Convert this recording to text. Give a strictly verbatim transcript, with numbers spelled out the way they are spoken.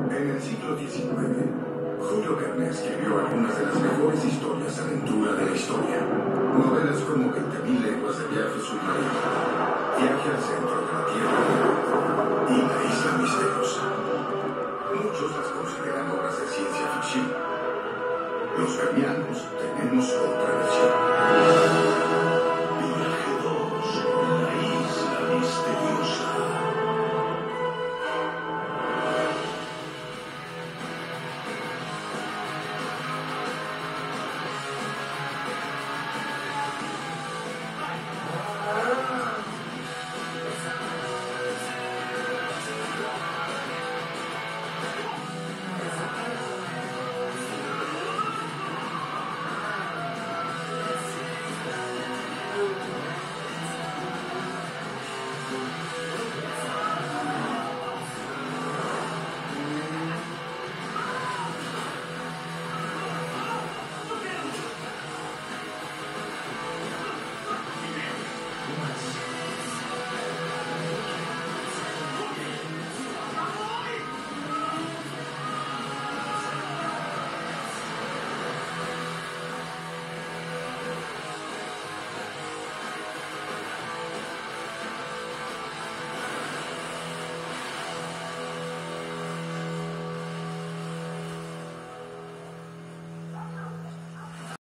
En el siglo diecinueve, Julio Verne escribió algunas de las mejores historias de aventura de la historia. Novelas como veinte mil leguas de viaje submarino, Viaje al centro de la Tierra y La isla misteriosa. Muchos las consideran obras de ciencia ficción. Los vernianos